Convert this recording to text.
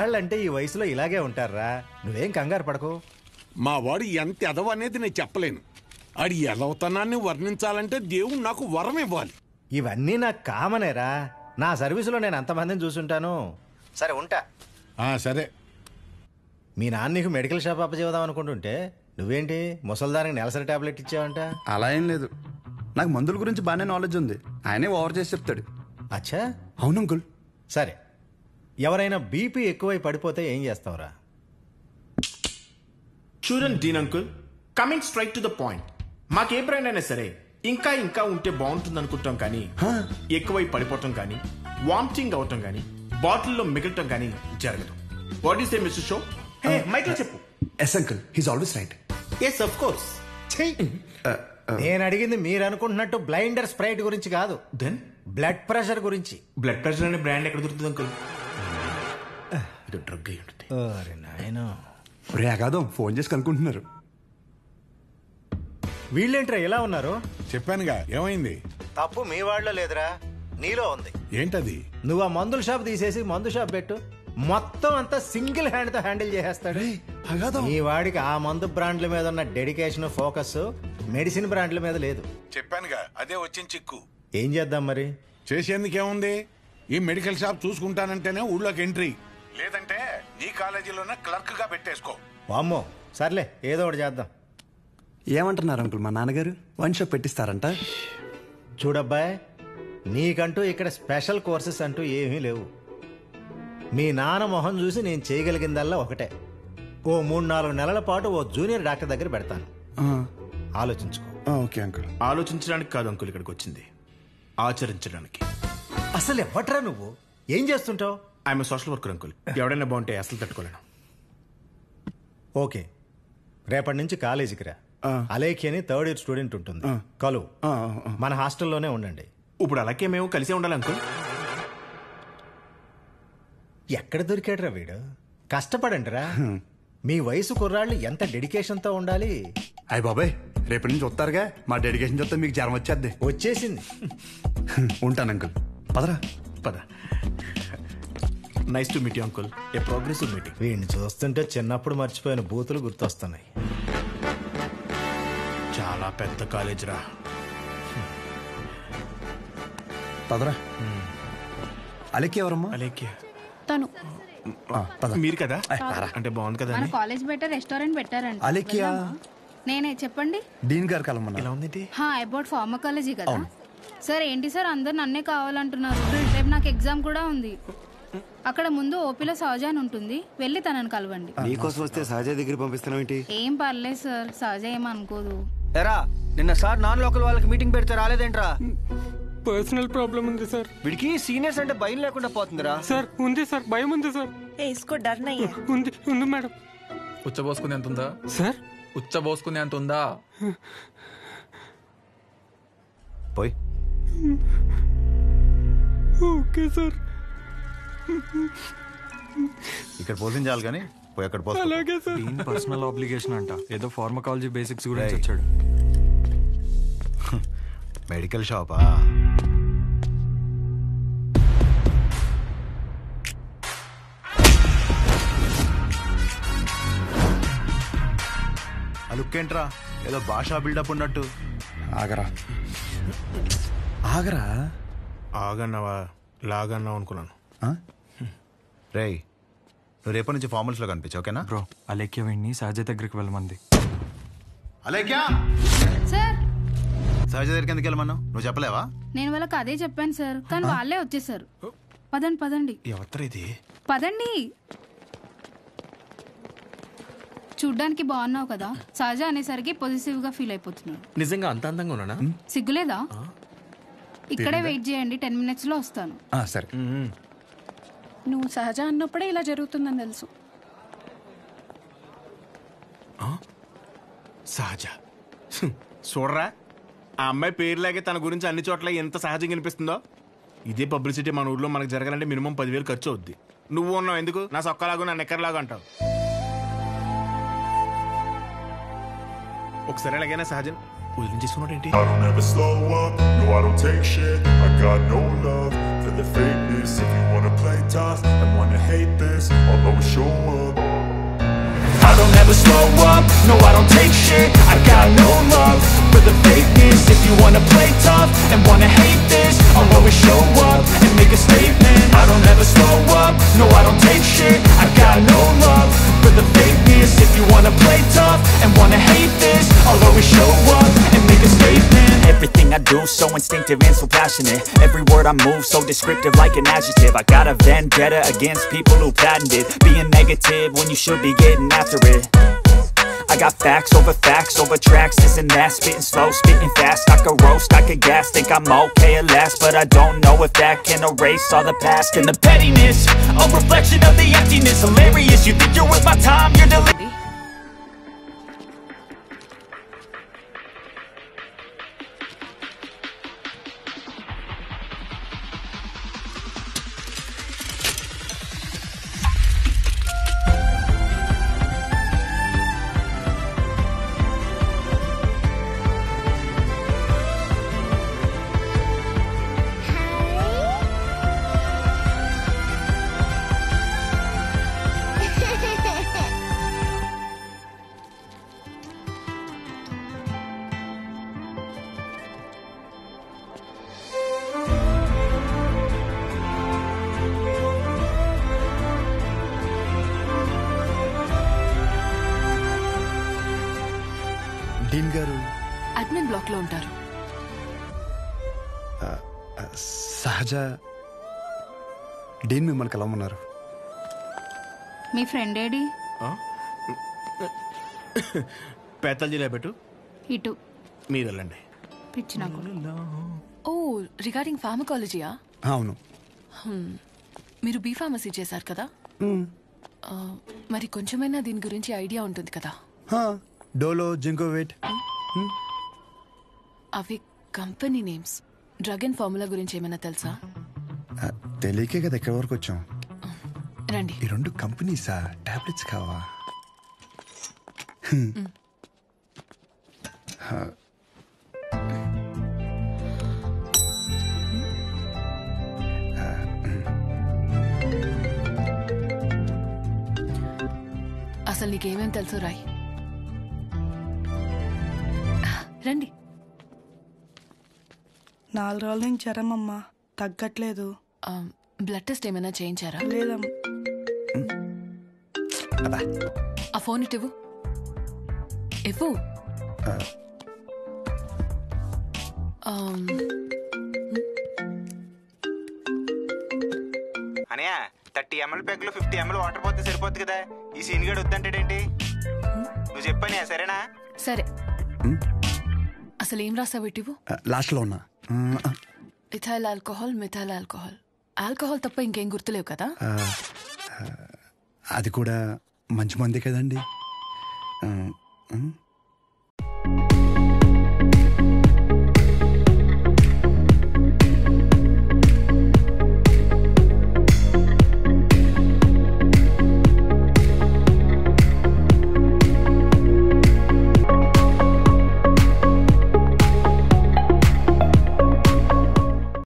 మగాళ్ళంటే ఈ వయసులో ఇలాగే ఉంటారా, నువ్వేం కంగారు పడకు. మా వాడు ఎంత ఎదవ అనేది నేను చెప్పలేను. ఆడి ఎదవతనాన్ని వర్ణించాలంటే దేవుడు నాకు వరం ఇవ్వాలి. ఇవన్నీ నాకు కామనేరా, నా సర్వీసులో నేను అంతమందిని చూసుంటాను. సరే ఉంటా. సరే. మీ నాన్న నీకు మెడికల్ షాప్ అప్పచేద్దాం అనుకుంటుంటే నువ్వేంటి ముసల్దానికి నెలసరి టాబ్లెట్ ఇచ్చావంట? అలా ఏం లేదు, నాకు మందుల గురించి బాగానే నాలెడ్జ్ ఉంది. ఆయనే ఓవర్ చేసి చెప్తాడు. అచ్చా, అవును అంకుల్. సరే, ఎవరైనా బీపీ ఎక్కువై పడిపోతే ఏం చేస్తావురా? చూడండి Dean uncle, coming straight to the point. మాకే బ్రాండ్ అయినా సరే ఇంకా ఇంకా ఉంటే బాగుంటుంది అనుకుంటాం, కానీ ఎక్కువై పడిపోవటం కానీ, వామిటింగ్ అవటం కానీ, బాటిల్లో మిగలటం కానీ జరగదు. What is a mister show? Michael చెప్పు. Yes uncle, he's always right. Yes of course. నేను అడిగింది మీరు అనుకుంటున్నట్టు బ్లైండర్ స్ప్రైట్ గురించి కాదు, దెన్ బ్లడ్ ప్రెషర్ గురించి. బ్లడ్ ప్రెషర్ అనే బ్రాండ్ ఎక్కడ దొరుకుతుంది అంకుల్? ఇది డ్రగ్ అయి ఉంటుంది. అరే నాయనా, రే అగాదం ఫోన్ చేసి కనుక్కుంటున్నారు. వీళ్ళేంట్రా ఎలా ఉన్నారు? చెప్పానుగా, ఏమైంది? తప్పు మీ వాళ్ళలో లేదురా, నీలో ఉంది. ఏంటది? నువ్వు ఆ మందుల షాప్ తీసేసి మందు షాప్ పెట్టు, మొత్తం అంతా సింగిల్ హ్యాండ్ తో హ్యాండిల్ చేసేస్తాడు. ఈ వాడికి ఆ మందు బ్రాండ్ల మీద ఉన్న డెడికేషన్, ఫోకస్ మెడిసిన్ బ్రాండ్ల మీద లేదు. చెప్పానుగా, అదే వచ్చిన చిక్కు. ఏం చేద్దాం మరి? చేసేందుకేముంది, ఈ మెడికల్ షాప్ చూసుకుంటానంటేనే ఊళ్ళోకి ఎంట్రీ, లేదంటే నీ కాలేజీలోనే క్లర్క్ గా పెట్టేసుకో. వామ్మో, సర్లే ఏదో ఒకటి చేద్దాం. ఏమంటున్నారు అంకుల్, మా నాన్నగారు వన్ షాప్ పెట్టిస్తారంట? చూడబ్బాయ్, నీకంటూ ఇక్కడ స్పెషల్ కోర్సెస్ అంటూ ఏమీ లేవు. మీ నాన్న మొహం చూసి నేను చేయగలిగిందల్లా ఒకటే, ఓ 3-4 నెలల పాటు ఓ జూనియర్ డాక్టర్ దగ్గర పెడతాను. ఆలోచించుకో. Okay uncle. ఆలోచించడానికి కాదు అంకుల్ ఇక్కడికి వచ్చింది, ఆచరించడానికి. అసలు ఎవ్వట్రా నువ్వు, ఏం చేస్తుంటావు? I'm social worker uncle. ఎవడైనా బాగుంటే అసలు తట్టుకోలేను. ఓకే, రేపటి నుంచి కాలేజీకి రా. అలేఖి అని 3rd ఇయర్ స్టూడెంట్ ఉంటుంది, కలు. మన హాస్టల్లోనే ఉండండి. ఇప్పుడు అలాగే మేము కలిసే ఉండాలి అంకుల్. ఎక్కడ దొరికాడురా వీడు? కష్టపడండిరా. మీ వయసు కుర్రాళ్ళు ఎంత డెడికేషన్ తో ఉండాలి. అయ్య బాబాయ్, రేపటి నుంచి వస్తారుగా, మా డెడికేషన్ చూస్తే మీకు జ్వరం వచ్చేద్ది. వచ్చేసింది. ఉంటాను అంకుల్, పదరా. పద. Nice to meet you uncle, a progressive meeting. వీడిని చూస్తుంటే చిన్నప్పుడు మర్చిపోయిన బూతులు గుర్తొస్తున్నాయి. చాలా పెద్ద కాలేజ్ రా. పదరా. అలెక్కి ఎవరమ్మా? అలేఖ్య తను. మీరు కదా, అంటే బాగుంది కదా. మన కాలేజ్ బయట రెస్టారెంట్ పెట్టారండి. అలెక్కియా? నేనే, చెప్పండి. డీన్ గారు కలమన్నా. ఎలా ఉంది? అబౌట్ ఫార్మకాలజీ కదా సార్. ఏంటి సార్ అందరు నన్నే కావాలంటున్నారు? రేపు నాకు ఎగ్జామ్ కూడా ఉంది. అక్కడ ముందు ఓపీలో సహజ అని ఉంటుంది, వెళ్ళి తనని కలవండి. నీకోసం వస్తే సహజ దగ్గర పంపిస్తున్నావు ఏంటి? ఏం పర్లేదు సార్, సహజ ఏమనుకోదు. ఎరా, నిన్న సార్ నాన్ లోకల్ వాళ్ళకి మీటింగ్ పెడితే రాలేదేంట్రా? పర్సనల్ ప్రాబ్లం ఉంది సార్. వీడికి సీనియర్స్ అంటే భయం లేకుండా పోతుందిరా. సార్ ఉంది సార్, భయం ఉంది సార్. ఉంది ఉంది మేడం. ఉచ్చబోసుకునే అంత ఉందా సార్? ఉచ్చబోసుకునే అంత ఉందా? పోయి. Okay sir. ఇక్కడ పోషించాలి కానీ పోయి అక్కడ పోయి. అలాగే సార్. పర్సనల్ ఆబ్లిగేషన్ అంట, ఏదో ఫార్మకాలజీ బేసిక్స్ గురించి వచ్చాడు. మెడికల్ షాపా? ఆ లుక్ ఏంట్రా, ఏదో భాషా బిల్డప్ ఉన్నట్టు. ఆగరా ఆగరా. ఆగన్నావా లాగన్నావు అనుకున్నాను. రేయ్, నువ్వు రేపటి నుంచి ఫార్మల్స్ లో కనిపించు, ఓకేనా? బ్రో, అలేఖ్య వీడిని సహజ దగ్గరికి వెళ్ళమంది. అలేఖ్య సార్, సహజ దగ్గరికి ఎందుకు వెళ్ళమన్నావు? నువ్వు చెప్పలేవా? నేను వాళ్ళకి అదే చెప్పాను సార్, కానీ వాళ్ళే వచ్చేసారు. పదండి పదండి. ఎవరు ఇది? పదండి. చూడ్డానికి బాగున్నావు కదా, సహజ అనేసరికి పొజిటివ్ గా ఫీల్ అయిపోతున్నాడు. నిజంగా అంత అందంగా ఉన్నానా? సిగ్గులేదా? ఇక్కడే వెయిట్ చేయండి, 10 minutes లో వస్తాను. సరే. నువ్వు సహజ అన్నప్పుడే ఇలా జరుగుతుందని తెలుసు. సహజ చూడరా, ఆ అమ్మాయి పేరులాగే తన గురించి అన్ని చోట్ల ఎంత సహజంగా అనిపిస్తుందో. ఇదే పబ్లిసిటీ మన ఊర్లో మనకు జరగాలంటే మినిమం 10,000 ఖర్చు అవుద్ది. నువ్వు ఉన్నావు ఎందుకు నా సొక్కలాగా నా నెక్కర్లాగా అంటావు. ఒకసారి ఎలాగైనా సహజం వదిలించేసుకున్నాడు ఏంటి? I don't ever slow up, no I don't take shit. I got no love for the fakeness. If you wanna play tough and wanna hate this, I'll always show up. I don't ever slow up, no I don't take shit. I got no love for the fakeness. If you wanna play tough and wanna hate this, I'll always show up and make a statement. I don't ever slow up, no I don't take shit. I got no love for the fakeness. If you wanna play tough and wanna hate this, I'll always show up and make a statement. Everything I do so instinctive and so passionate. Every word I move so descriptive like an adjective. I got a vendetta against people who patented being negative when you should be getting after it. I got facts over tracks, this and that. Spitting slow, spitting fast. I could roast, I could gas. Think I'm okay at last, but I don't know if that can erase all the past. And the pettiness, a reflection of the emptiness. Hilarious, you think you're worth my time, you're delirious. Deen గారు admin block లో ఉంటారు. సహజ డీన్ మిమ్మల్ని కలవమన్నారు. మీ friend AD? పేతాల్జీలో పెట్టు, ఇటు మీరు వెళ్ళండి. పిచ్చి నాకు. ఓ రిగార్డింగ్ ఫార్మకాలజీయా? అవును. మీరు బీ ఫార్మసీ చేశారు కదా, మరి కొంచెమైనా దీని గురించి ఐడియా ఉంటుంది కదా. డోలో, జింకోవేట్ అవి company names. Drug and formula గురించి ఏమైనా తెలుసా? తెలియకే కదా ఎక్కడి వరకు వచ్చాం. రండి. ఈ రెండు కంపెనీసా? టాబ్లెట్స్ కావా? అసలు నీకేమేం తెలుసు రాయ్. రండి. 4 రోజుల నుంచి జ్వరం అమ్మా, తగ్గట్లేదు. బ్లడ్ టెస్ట్ ఏమైనా చేయించారా? లేదమ్మా. ఆ ఫోన్ ఇటు ఇవ్వు. అనయా 30 ml ప్యాక్ లో 50 ml వాటర్ పోతే సరిపోద్ది కదా. ఈ సీన్ గడు వద్దంటాడేంటి? నువ్వు చెప్పానే, సరేనా? సరే. అసలు ఏం రాసావు ఇటు? లాస్ట్ లో ఉన్నా. Ethyl alcohol, methyl alcohol. Alcohol తప్ప ఇంకేం గుర్తులేవు కదా? అది కూడా మంచి మంది కదండి.